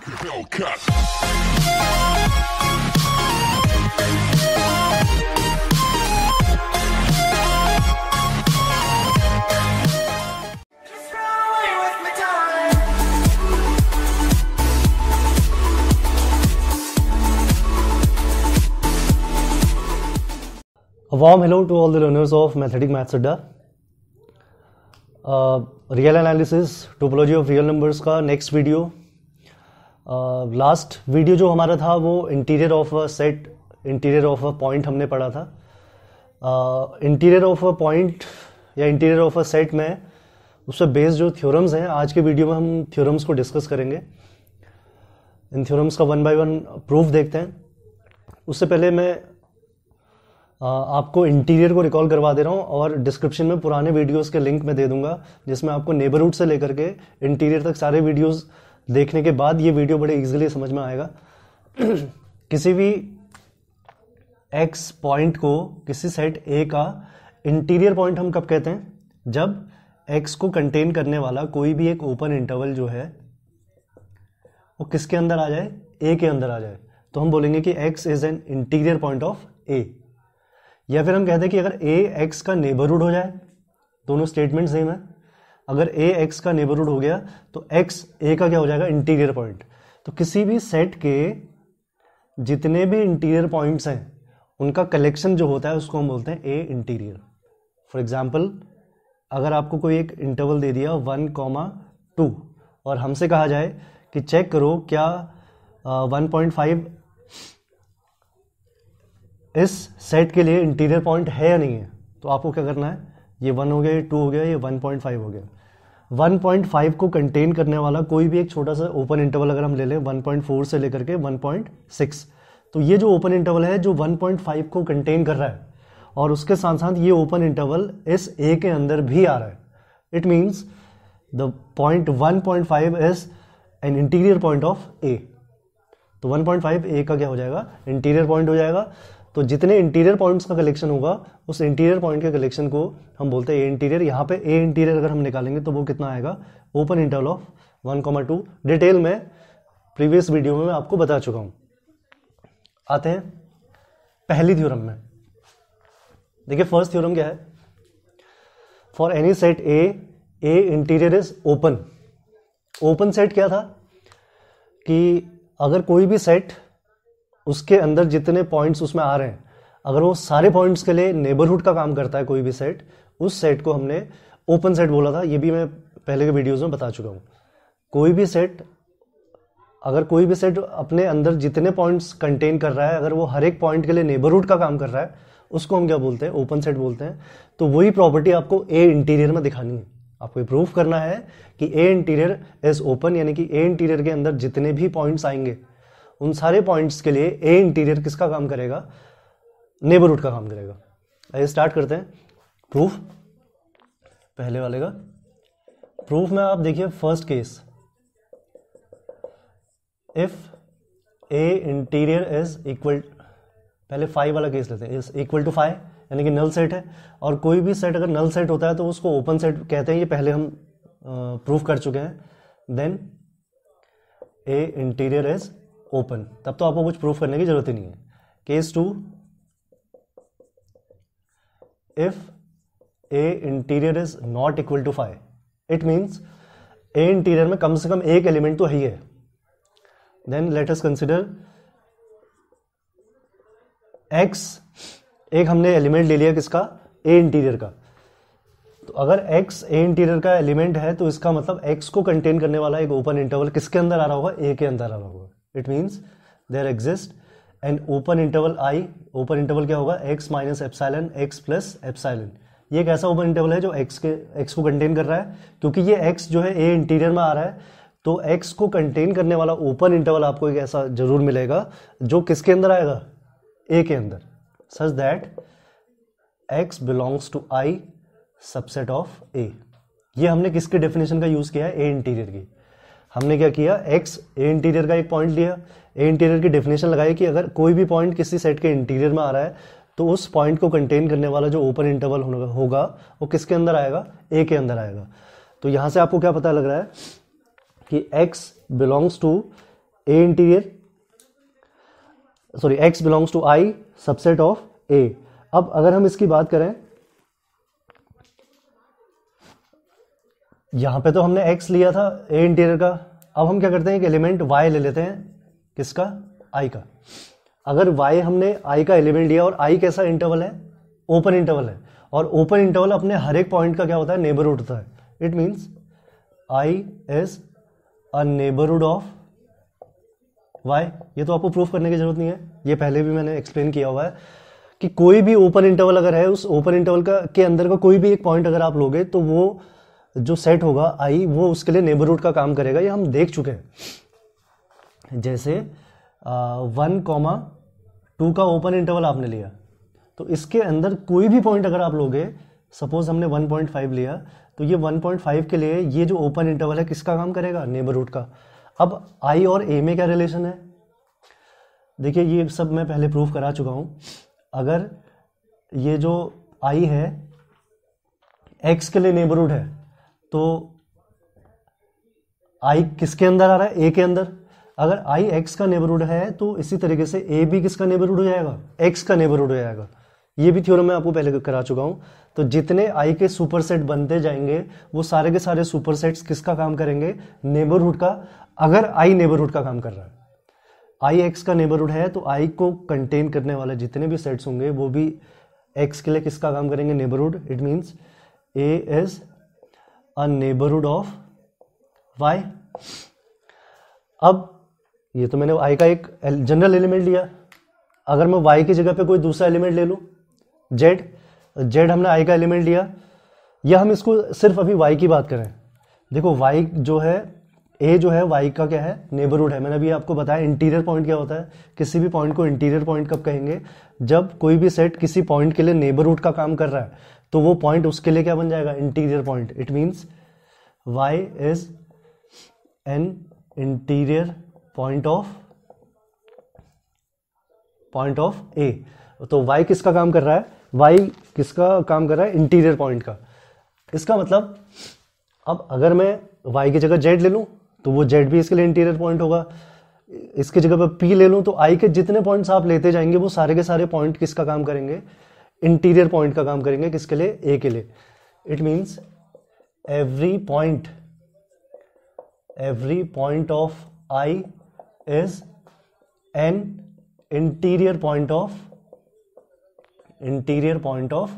Hellcat. A warm hello to all the learners of Mathematic Maths Adda. Real analysis topology of real numbers का next video. Last video जो हमारा था वो interior of a set, interior of a point हमने पढ़ा था. Interior of a point या interior of a set में उस पर बेस्ड जो थ्योरम्स हैं, आज के वीडियो में हम थ्योरम्स को डिस्कस करेंगे. इन थ्योरम्स का वन बाय वन प्रूफ देखते हैं. उससे पहले मैं आपको इंटीरियर को रिकॉल करवा दे रहा हूँ और डिस्क्रिप्शन में पुराने वीडियोस के लिंक मैं दे दूंगा, जिसमें आपको नेबरहुड से लेकर के इंटीरियर तक सारे वीडियोस देखने के बाद ये वीडियो बड़े इजीली समझ में आएगा. किसी भी एक्स पॉइंट को, किसी सेट ए का इंटीरियर पॉइंट हम कब कहते हैं? जब एक्स को कंटेन करने वाला कोई भी एक ओपन इंटरवल जो है वो किसके अंदर आ जाए? ए के अंदर आ जाए. तो हम बोलेंगे कि X is an interior point of A. या फिर हम कहते हैं कि अगर ए एक्स का नेबरहुड हो जाए, दोनों स्टेटमेंट सेम है. अगर ए एक्स का नेबरहुड हो गया तो एक्स ए का क्या हो जाएगा? Interior point. तो किसी भी सेट के जितने भी इंटीरियर पॉइंट्स हैं उनका कलेक्शन जो होता है उसको हम बोलते हैं ए इंटीरियर. फॉर एग्जाम्पल, अगर आपको कोई एक इंटरवल दे दिया 1,2 और हमसे कहा जाए कि चेक करो क्या 1.5 इस सेट के लिए इंटीरियर पॉइंट है या नहीं है, तो आपको क्या करना है? ये 1 हो गया, ये 2 हो गया, ये 1.5 हो गया. 1.5 को कंटेन करने वाला कोई भी एक छोटा सा ओपन इंटरवल अगर हम ले लें 1.4 से लेकर के 1.6, तो ये जो ओपन इंटरवल है जो 1.5 को कंटेन कर रहा है और उसके साथ साथ ये ओपन इंटरवल इस ए के अंदर भी आ रहा है. It means the point 1.5 is an interior point of A. तो 1.5 ए का क्या हो जाएगा? इंटीरियर पॉइंट हो जाएगा. तो जितने इंटीरियर पॉइंट्स का कलेक्शन होगा उस इंटीरियर पॉइंट के कलेक्शन को हम बोलते हैं ए इंटीरियर. यहाँ पे ए इंटीरियर अगर हम निकालेंगे तो वो कितना आएगा? Open interval of 1,2. डिटेल में प्रीवियस वीडियो में मैं आपको बता चुका हूँ. आते हैं पहली थ्योरम में. देखिए फर्स्ट थ्योरम क्या है? For any set A interior is open. Open set क्या था कि अगर कोई भी सेट, उसके अंदर जितने पॉइंट्स उसमें आ रहे हैं, अगर वो सारे पॉइंट्स के लिए नेबरहुड का काम करता है कोई भी सेट, उस सेट को हमने ओपन सेट बोला था. ये भी मैं पहले के वीडियोस में बता चुका हूँ. कोई भी सेट, अगर कोई भी सेट अपने अंदर जितने पॉइंट्स कंटेन कर रहा है, अगर वो हर एक पॉइंट के लिए नेबरहुड का काम कर रहा है, उसको हम क्या बोलते हैं? ओपन सेट बोलते हैं. तो वही प्रॉपर्टी आपको ए इंटीरियर में दिखानी है. आपको ये प्रूफ करना है कि ए इंटीरियर इज ओपन, यानी कि ए इंटीरियर के अंदर जितने भी पॉइंट्स आएंगे उन सारे पॉइंट्स के लिए ए इंटीरियर किसका काम करेगा? नेबरहुड का काम करेगा. आइए स्टार्ट करते हैं प्रूफ. पहले वाले का प्रूफ में आप देखिए first case, if A interior is equal, पहले 5 वाला केस लेते हैं, इज इक्वल टू 5, यानी कि नल सेट है. और कोई भी सेट अगर नल सेट होता है तो उसको ओपन सेट कहते हैं. ये पहले हम प्रूफ कर चुके हैं. Then A interior is open. तब तो आपको कुछ प्रूफ करने की जरूरत ही नहीं है. Case 2, if A interior is not equal to 5, it means A interior में कम से कम एक एलिमेंट तो है ही है. Then let us consider X. एक हमने एलिमेंट ले लिया किसका? ए इंटीरियर का. तो अगर एक्स ए इंटीरियर का एलिमेंट है तो इसका मतलब एक्स को कंटेन करने वाला एक ओपन इंटरवल किसके अंदर आ रहा होगा? ए के अंदर आ रहा होगा. It means there exist an open interval I. Open interval क्या होगा? X minus epsilon, X plus epsilon. ये एक ऐसा ओपन इंटरवल है जो एक्स को कंटेन कर रहा है. क्योंकि ये एक्स जो है ए इंटीरियर में आ रहा है, तो एक्स को कंटेन करने वाला ओपन इंटरवल आपको एक ऐसा जरूर मिलेगा जो किसके अंदर आएगा? ए के अंदर. Such that X belongs to I subset of A. ये हमने किसके डेफिनेशन का यूज किया है? ए इंटीरियर की. हमने क्या किया? एक्स ए इंटीरियर का एक पॉइंट लिया, ए इंटीरियर की डेफिनेशन लगाई कि अगर कोई भी पॉइंट किसी सेट के इंटीरियर में आ रहा है तो उस पॉइंट को कंटेन करने वाला जो ओपन इंटरवल होगा वो किसके अंदर आएगा? ए के अंदर आएगा. तो यहां से आपको क्या पता लग रहा है कि x belongs to A interior, sorry x belongs to I subset of A। अब अगर हम इसकी बात करें, यहां पे तो हमने x लिया था A इंटीरियर का, अब हम क्या करते हैं, एक एलिमेंट y ले लेते हैं, किसका, I का। अगर y हमने I का एलिमेंट लिया और I कैसा इंटरवल है, ओपन इंटरवल है, और ओपन इंटरवल अपने हर एक पॉइंट का क्या होता है, नेबरहुड होता है। It means I is a neighbourhood of y। ये तो आपको प्रूफ करने की जरूरत नहीं है, ये पहले भी मैंने एक्सप्लेन किया हुआ है कि कोई भी ओपन इंटरवल अगर है, उस ओपन इंटरवल का के अंदर का कोई भी एक पॉइंट अगर आप लोगे तो वो जो सेट होगा I, वो उसके लिए नेबरहुड का काम करेगा। ये हम देख चुके हैं। जैसे 1,2 का ओपन इंटरवल आपने लिया, तो इसके अंदर कोई भी पॉइंट अगर आप लोगे, सपोज हमने 1.5 लिया, तो ये 1.5 के लिए ये जो ओपन इंटरवल है किसका काम करेगा, नेबरहुड का। अब I और A में क्या रिलेशन है, देखिए ये सब मैं पहले प्रूफ करा चुका हूं। अगर ये जो I है X के लिए नेबरहुड है, तो I किसके अंदर आ रहा है, A के अंदर। अगर I X का नेबरहुड है तो इसी तरीके से A भी किसका नेबरहुड हो जाएगा, X का नेबरहुड हो जाएगा। ये भी थ्योरम मैं आपको पहले करा चुका हूं। तो जितने I के सुपरसेट बनते जाएंगे वो सारे के सारे सुपरसेट्स किसका काम करेंगे, नेबरहुड का। अगर I नेबरहुड का काम कर रहा है, I X का नेबरहुड है, तो I को कंटेन करने वाले जितने भी सेट्स होंगे वो भी X के लिए किसका काम करेंगे, neighbourhood. It means A is a neighbourhood of Y। अब ये तो मैंने I का एक जनरल एलिमेंट लिया। अगर मैं Y की जगह पे कोई दूसरा एलिमेंट ले लूं, Z हमने I का एलिमेंट लिया, या हम इसको सिर्फ अभी Y की बात करें। देखो Y जो है, A जो है Y का क्या है, नेबरहुड है। मैंने अभी आपको बताया इंटीरियर पॉइंट क्या होता है। किसी भी पॉइंट को इंटीरियर पॉइंट कब कहेंगे, जब कोई भी सेट किसी पॉइंट के लिए नेबरहुड का काम कर रहा है, तो वो पॉइंट उसके लिए क्या बन जाएगा, interior point. It means Y is an interior point of A। तो Y किसका काम कर रहा है, Y किसका काम कर रहा है, इंटीरियर पॉइंट का। इसका मतलब अब अगर मैं Y की जगह Z ले लूं तो वो Z भी इसके लिए इंटीरियर पॉइंट होगा। इसकी जगह पर P ले लूं तो I के जितने पॉइंट्स आप लेते जाएंगे वो सारे के सारे पॉइंट किसका काम करेंगे, इंटीरियर पॉइंट का काम करेंगे। किसके लिए, A के लिए। It means every point of I is an interior point of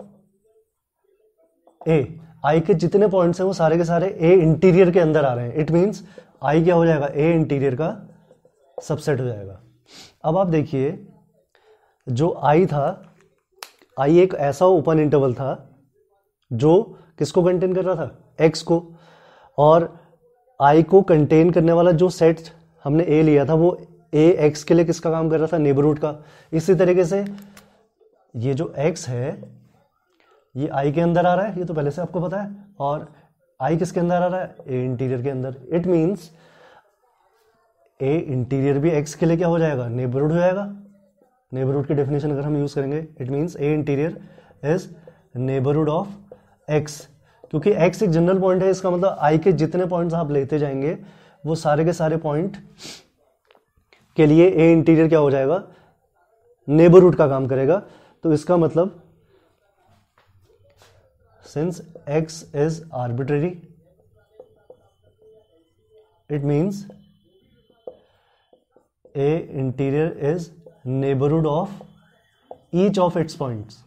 A। I के जितने पॉइंट्स हैं वो सारे के सारे A इंटीरियर के अंदर आ रहे हैं। इट मीन्स I क्या हो जाएगा, A इंटीरियर का सबसेट हो जाएगा। अब आप देखिए, जो I था, I एक ऐसा ओपन इंटरवल था जो किसको कंटेन कर रहा था, X को। और I को कंटेन करने वाला जो सेट हमने A लिया था, वो A X के लिए किसका काम कर रहा था, नेबरहुड का। इसी तरीके से ये जो X है ये I के अंदर आ रहा है, ये तो पहले से आपको पता है। और I किसके अंदर आ रहा है, A इंटीरियर के अंदर। इट मीन्स A इंटीरियर भी X के लिए क्या हो जाएगा, नेबरहुड हो जाएगा। नेबरहुड की डेफिनेशन अगर हम यूज करेंगे, it means A interior is neighbourhood of X। क्योंकि X एक जनरल पॉइंट है, इसका मतलब I के जितने पॉइंट्स आप लेते जाएंगे वो सारे के सारे पॉइंट के लिए A इंटीरियर क्या हो जाएगा, नेबरहुड का काम करेगा। तो इसका मतलब since X is arbitrary, it means A interior is neighbourhood of each of its points,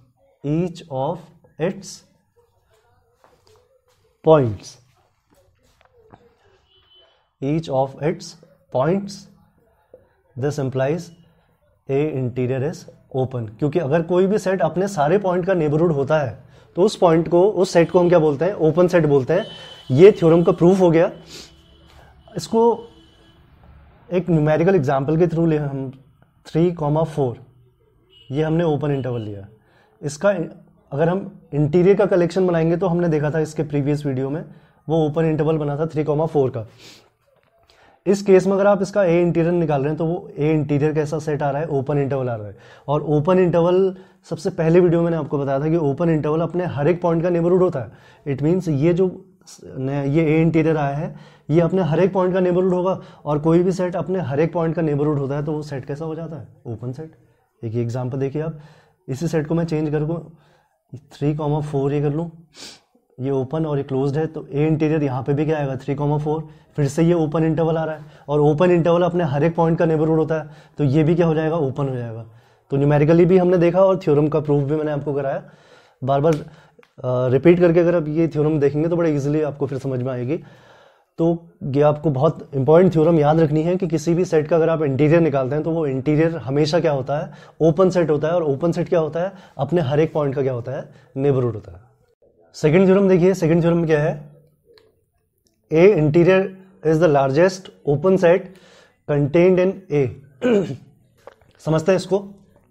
this implies A interior is open. क्योंकि अगर कोई भी सेट अपने सारे पॉइंट का नेबरहुड होता है तो उस पॉइंट को, उस सेट को हम क्या बोलते हैं, ओपन सेट बोलते हैं। ये थ्योरम का प्रूफ हो गया। इसको एक न्यूमेरिकल एग्जांपल के थ्रू ले, हम 3,4 ये हमने ओपन इंटरवल लिया। इसका अगर हम इंटीरियर का कलेक्शन बनाएंगे तो हमने देखा था इसके प्रीवियस वीडियो में, वो ओपन इंटरवल बना था 3,4 का। इस केस में अगर आप इसका A इंटीरियर निकाल रहे हैं तो वो A इंटीरियर कैसा सेट आ रहा है, ओपन इंटरवल आ रहा है। और ओपन इंटरवल, सबसे पहले वीडियो मैंने आपको बताया था कि ओपन इंटरवल अपने हर एक पॉइंट का नेबरहुड होता है। इट मीन्स ये जो ये ए इंटीरियर आया है, ये अपने हर एक पॉइंट का नेबरहुड होगा, और कोई भी सेट अपने हर एक पॉइंट का नेबरहुड होता है तो वो सेट कैसा हो जाता है? Open set. एक एग्जांपल देखिए आप, इसी सेट को मैं चेंज कर दूँ 3,4 ये कर लूँ, ये ओपन और ये क्लोज्ड है, तो ए इंटीरियर यहाँ पे भी क्या आएगा? 3,4। फिर से ये ओपन इंटरवल आ रहा है, और ओपन इंटरवल अपने हर एक पॉइंट का नेबरहुड होता है, तो ये भी क्या हो जाएगा? ओपन हो जाएगा। तो न्यूमेरिकली भी हमने देखा और थ्योरम का प्रूफ भी मैंने आपको कराया। बार बार रिपीट करके अगर आप ये थ्योरम देखेंगे तो बड़े इजीली आपको फिर समझ में आएगी। तो ये आपको बहुत इंपॉर्टेंट थ्योरम याद रखनी है कि किसी भी सेट का अगर आप इंटीरियर निकालते हैं तो वो इंटीरियर हमेशा क्या होता है? ओपन सेट होता है, और ओपन सेट क्या होता है? अपने हर एक पॉइंट का क्या होता है? नेबरहुड होता है। सेकंड थ्योरम देखिए, सेकंड थ्योरम क्या है? A interior is the largest open set contained in A. समझते हैं इसको?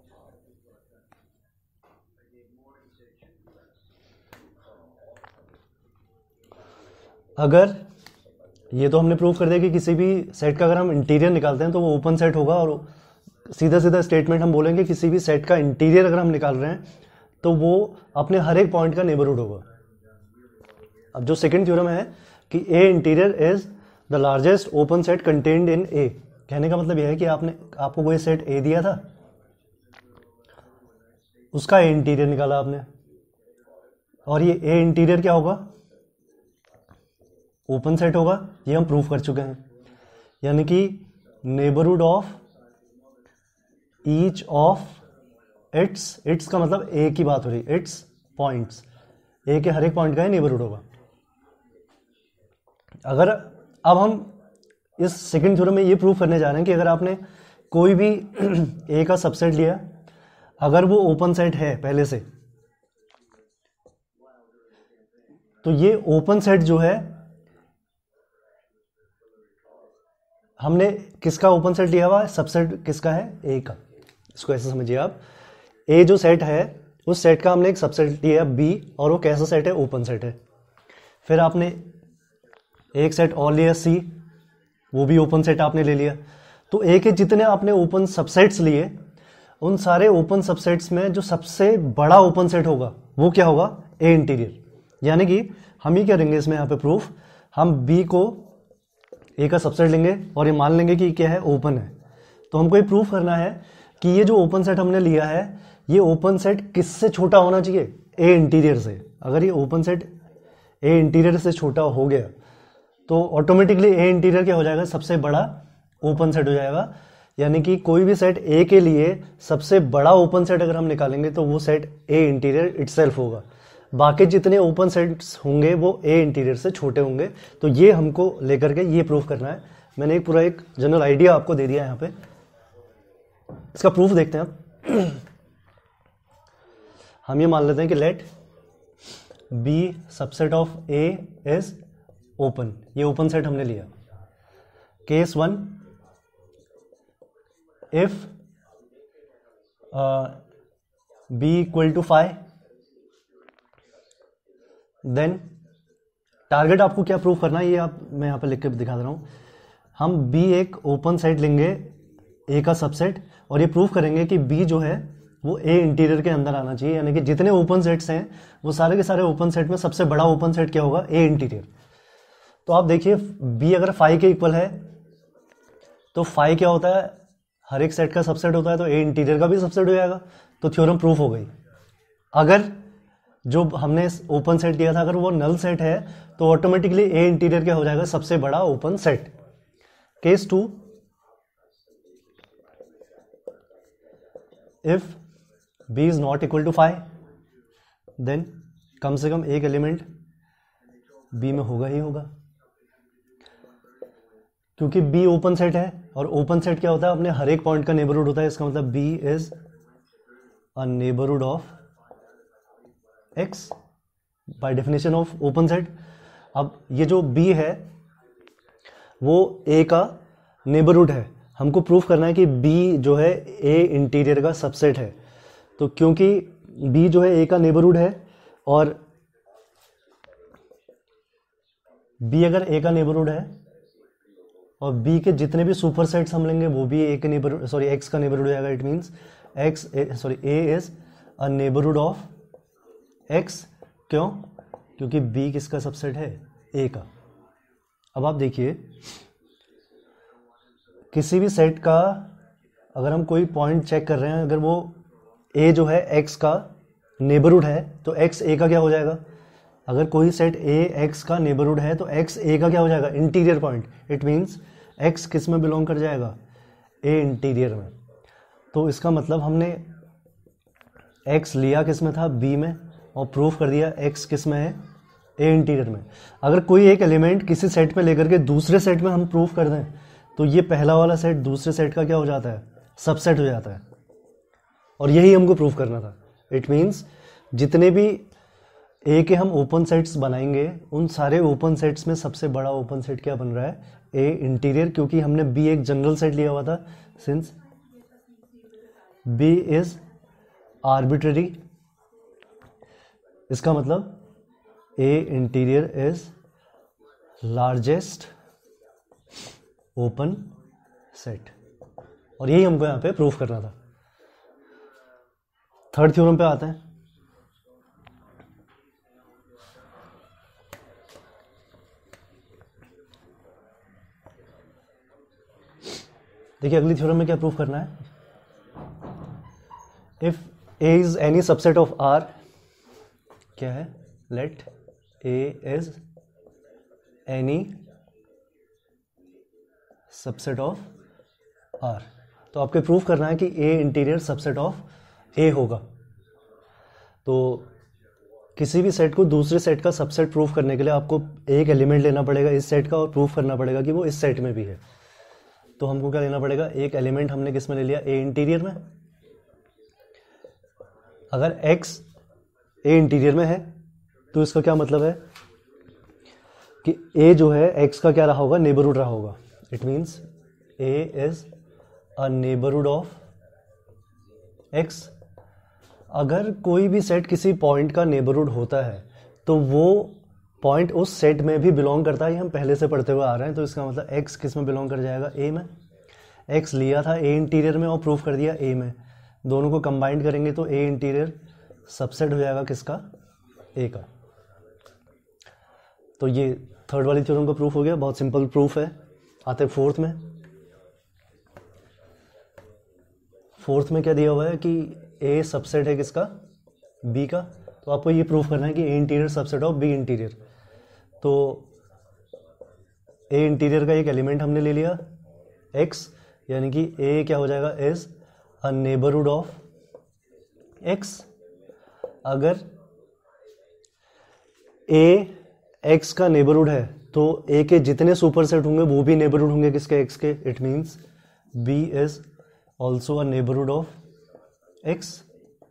अगर ये तो हमने प्रूव कर दिया कि किसी भी सेट का अगर हम इंटीरियर निकालते हैं तो वो ओपन सेट होगा, और सीधा सीधा स्टेटमेंट हम बोलेंगे किसी भी सेट का इंटीरियर अगर हम निकाल रहे हैं तो वो अपने हर एक पॉइंट का नेबरहुड होगा। अब जो सेकंड थ्योरम है कि A interior is the largest open set contained in A, कहने का मतलब यह है कि आपको कोई सेट ए दिया था, उसका ए इंटीरियर निकाला आपने, और ये ए इंटीरियर क्या होगा? ओपन सेट होगा। ये हम प्रूफ कर चुके हैं, यानी कि neighbourhood of each of its का मतलब ए की बात हो रही, इट्स पॉइंट्स, ए के हर एक पॉइंट का ही नेबरहुड होगा। अगर अब हम इस सेकंड थ्योरम में ये प्रूफ करने जा रहे हैं कि अगर आपने कोई भी ए का सबसेट लिया, अगर वो ओपन सेट है पहले से, तो ये ओपन सेट जो है, हमने किसका ओपन सेट लिया हुआ है? सबसेट किसका है? ए का। इसको ऐसे समझिए आप, ए जो सेट है उस सेट का हमने एक सबसेट लिया बी, और वो कैसा सेट है? ओपन सेट है। फिर आपने एक सेट और लिया सी, वो भी ओपन सेट आपने ले लिया। तो ए के जितने आपने ओपन सबसेट्स लिए, उन सारे ओपन सबसेट्स में जो सबसे बड़ा ओपन सेट होगा वो क्या होगा? A interior. यानी कि हम ही करेंगे इसमें यहाँ पे प्रूफ, हम बी को ए का सबसेट लेंगे और ये मान लेंगे कि क्या है? ओपन है। तो हमको ये प्रूफ करना है कि ये जो ओपन सेट हमने लिया है, ये ओपन सेट किससे छोटा होना चाहिए? ए इंटीरियर से। अगर ये ओपन सेट ए इंटीरियर से छोटा हो गया तो ऑटोमेटिकली ए इंटीरियर क्या हो जाएगा? सबसे बड़ा ओपन सेट हो जाएगा। यानी कि कोई भी सेट ए के लिए सबसे बड़ा ओपन सेट अगर हम निकालेंगे तो वो सेट ए इंटीरियर इटसेल्फ होगा। बाकी जितने ओपन सेट्स होंगे वो ए इंटीरियर से छोटे होंगे। तो ये हमको लेकर के ये प्रूफ करना है। मैंने एक पूरा एक जनरल आइडिया आपको दे दिया है यहाँ पे, इसका प्रूफ देखते हैं आप। हम ये मान लेते हैं कि let B subset of A is open. ये ओपन सेट हमने लिया। Case 1, if B equal to 5, then target आपको क्या प्रूफ करना है, ये मैं यहाँ पे लिख के दिखा दे रहा हूँ। हम बी एक ओपन सेट लेंगे ए का सबसेट, और ये प्रूफ करेंगे कि बी जो है वो ए इंटीरियर के अंदर आना चाहिए। यानी कि जितने ओपन सेट्स हैं वो सारे के सारे ओपन सेट में सबसे बड़ा ओपन सेट क्या होगा? A interior. तो आप देखिए बी अगर 5 के इक्वल है तो 5 क्या होता है? हर एक सेट का सबसेट होता है, तो ए इंटीरियर का भी सबसेट हो जाएगा। तो थ्योरम प्रूफ हो गई। अगर जो हमने ओपन सेट दिया था अगर वो नल सेट है तो ऑटोमेटिकली ए इंटीरियर क्या हो जाएगा? सबसे बड़ा open set. Case 2, if B is not equal to 5, then कम से कम एक एलिमेंट बी में होगा ही होगा, क्योंकि बी ओपन सेट है, और ओपन सेट क्या होता है? अपने हर एक पॉइंट का नेबरहुड होता है। इसका मतलब B is a neighbourhood of X by definition of open set. अब ये जो बी है वो ए का नेबरहुड है। हमको प्रूफ करना है कि बी जो है ए इंटीरियर का सबसेट है। तो क्योंकि बी जो है ए का नेबरहुड है, और बी अगर ए का नेबरहुड है और बी के जितने भी सुपर सेट्स हम लेंगे वो भी ए के नेबरहुड, सॉरी एक्स का नेबरहुड हो जाएगा। It means A is a neighbourhood of X. क्यों? क्योंकि बी किसका सबसेट है? ए का। अब आप देखिए किसी भी सेट का अगर हम कोई पॉइंट चेक कर रहे हैं, अगर वो ए जो है एक्स का नेबरहुड है तो एक्स ए का क्या हो जाएगा। अगर कोई सेट ए एक्स का नेबरहुड है तो एक्स ए का क्या हो जाएगा, interior point. It means X किस में बिलोंग कर जाएगा, ए इंटीरियर में। तो इसका मतलब हमने एक्स लिया किस में था, बी में, और प्रूफ कर दिया एक्स किस में है, ए इंटीरियर में। अगर कोई एक एलिमेंट किसी सेट में लेकर के दूसरे सेट में हम प्रूफ कर दें तो ये पहला वाला सेट दूसरे सेट का क्या हो जाता है, सबसेट हो जाता है। और यही हमको प्रूफ करना था। इट मीन्स जितने भी ए के हम ओपन सेट्स बनाएंगे उन सारे ओपन सेट्स में सबसे बड़ा ओपन सेट क्या बन रहा है, ए इंटीरियर, क्योंकि हमने बी एक जनरल सेट लिया हुआ था। सिंस बी इज आर्बिट्ररी, इसका मतलब A interior is largest open set. और यही हमको यहां पे प्रूफ करना था। थर्ड थ्योरम पे आते हैं। देखिए अगली थ्योरम में क्या प्रूफ करना है, if A is any subset of R, क्या है, let A is any subset of R. तो आपको प्रूफ करना है कि A interior subset of A होगा। तो किसी भी सेट को दूसरे सेट का सबसेट प्रूफ करने के लिए आपको एक एलिमेंट लेना पड़ेगा इस सेट का और प्रूफ करना पड़ेगा कि वो इस सेट में भी है। तो हमको क्या लेना पड़ेगा, एक एलिमेंट हमने किस में ले लिया, ए इंटीरियर में। अगर एक्स ए इंटीरियर में है तो इसका क्या मतलब है कि ए जो है एक्स का क्या रहा होगा, नेबरहुड रहा होगा। It means A is a neighbourhood of X. अगर कोई भी सेट किसी पॉइंट का नेबरहुड होता है तो वो पॉइंट उस सेट में भी बिलोंग करता है, ये हम पहले से पढ़ते हुए आ रहे हैं। तो इसका मतलब एक्स किस में बिलोंग कर जाएगा, ए में। एक्स लिया था ए इंटीरियर में और प्रूफ कर दिया ए में, दोनों को कंबाइंड करेंगे तो ए इंटीरियर सबसेट हो जाएगा किसका, ए का। तो ये थर्ड वाली थ्योरम का प्रूफ हो गया, बहुत सिंपल प्रूफ है। आते फोर्थ में। फोर्थ में क्या दिया हुआ है कि ए सबसेट है किसका, बी का। तो आपको ये प्रूफ करना है कि A interior subset of B interior. तो ए इंटीरियर का एक एलिमेंट हमने ले लिया एक्स, यानी कि ए क्या हो जाएगा, is a neighbourhood of X. अगर ए एक्स का नेबरहुड है तो ए के जितने सुपरसेट होंगे वो भी नेबरहुड होंगे किसके, एक्स के। It means B is also a neighbourhood of X.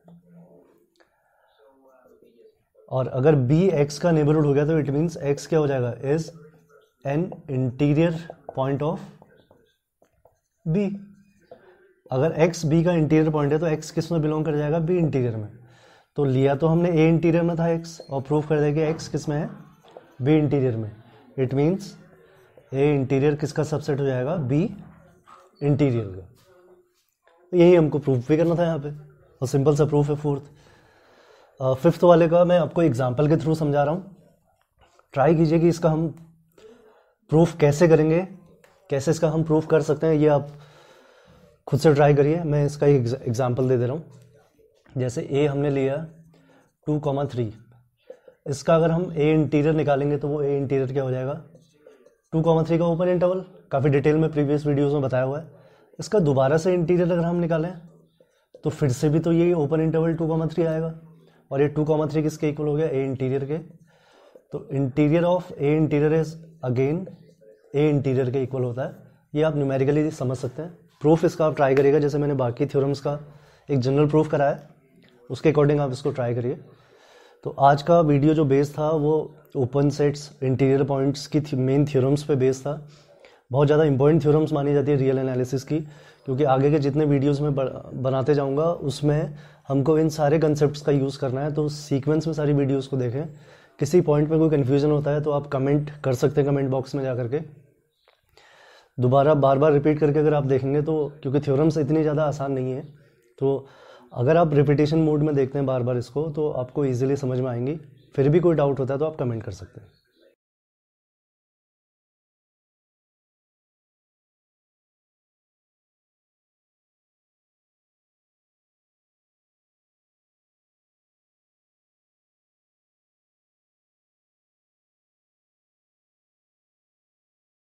और अगर बी एक्स का नेबरहुड हो गया तो इट मीन्स एक्स क्या हो जाएगा, is an interior point of B. अगर एक्स बी का इंटीरियर पॉइंट है तो एक्स किस में बिलोंग कर जाएगा, बी इंटीरियर में। तो लिया तो हमने ए इंटीरियर में था एक्स, और प्रूफ कर दिया कि एक्स किस में है, बी इंटीरियर में। इट मीन्स ए इंटीरियर किसका सबसेट हो जाएगा, बी इंटीरियर का। तो यही हमको प्रूफ भी करना था यहाँ पे, और सिंपल सा प्रूफ है फोर्थ। फिफ्थ वाले का मैं आपको एग्जाम्पल के थ्रू समझा रहा हूँ। ट्राई कीजिए कि इसका हम प्रूफ कैसे करेंगे, कैसे इसका हम प्रूफ कर सकते हैं, ये आप खुद से ट्राई करिए। मैं इसका एक एग्जाम्पल दे दे रहा हूँ। जैसे ए हमने लिया 2,3, इसका अगर हम ए इंटीरियर निकालेंगे तो वो ए इंटीरियर क्या हो जाएगा, 2,3 का ओपन इंटरवल, काफ़ी डिटेल में प्रीवियस वीडियोस में बताया हुआ है। इसका दोबारा से इंटीरियर अगर हम निकालें तो फिर से भी तो ये ओपन इंटरवल 2,3 आएगा, और ये 2,3 किसके इक्वल हो गया, ए इंटीरियर के। तो interior of A interior is again A interior के इक्वल होता है। ये आप न्यूमेरिकली समझ सकते हैं। प्रूफ इसका आप ट्राई करिएगा, जैसे मैंने बाकी थ्योरम्स का एक जनरल प्रूफ कराया, उसके अकॉर्डिंग आप इसको ट्राई करिए। तो आज का वीडियो जो बेस था वो ओपन सेट्स, इंटीरियर पॉइंट्स की मेन थ्योरम्स पे बेस था। बहुत ज़्यादा इंपॉर्टेंट थ्योरम्स मानी जाती है रियल एनालिसिस की, क्योंकि आगे के जितने वीडियोस में बनाते जाऊंगा उसमें हमको इन सारे कंसेप्ट्स का यूज़ करना है। तो सीक्वेंस में सारी वीडियोस को देखें। किसी पॉइंट में कोई कन्फ्यूजन होता है तो आप कमेंट कर सकते हैं कमेंट बॉक्स में जा करके। दोबारा बार बार रिपीट करके अगर आप देखेंगे तो, क्योंकि थ्योरम्स इतनी ज़्यादा आसान नहीं है, तो अगर आप रिपीटेशन मोड में देखते हैं बार बार इसको तो आपको ईजिली समझ में आएंगी। फिर भी कोई डाउट होता है तो आप कमेंट कर सकते हैं।